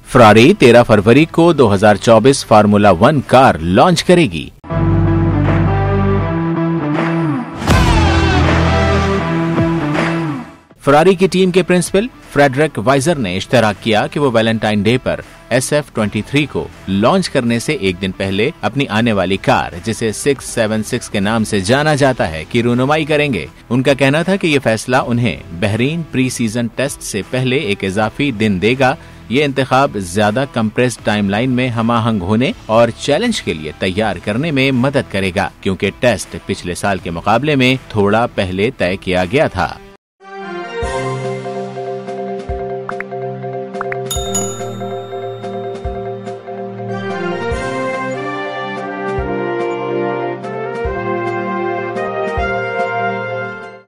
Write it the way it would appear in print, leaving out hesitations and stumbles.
Ferrari 13 फरवरी को 2024 formula 1 car launch करेगी। फरारी की टीम के प्रिंसिपल फ्रेडरिक वाइजर ने इश्तराक किया कि वो वैलेंटाइन डे पर SF23 को लॉन्च करने से एक दिन पहले अपनी आने वाली कार, जिसे 676 के नाम से जाना जाता है, की रूनुमाई करेंगे। उनका कहना था कि ये फैसला उन्हें बहरीन प्री सीजन टेस्ट से पहले एक इजाफी दिन देगा। ये इंतखाब ज्यादा कंप्रेस्ड टाइमलाइन में हमाहंग होने और चैलेंज के लिए तैयार करने में मदद करेगा, क्योंकि टेस्ट पिछले साल के मुकाबले में थोड़ा पहले तय किया गया था।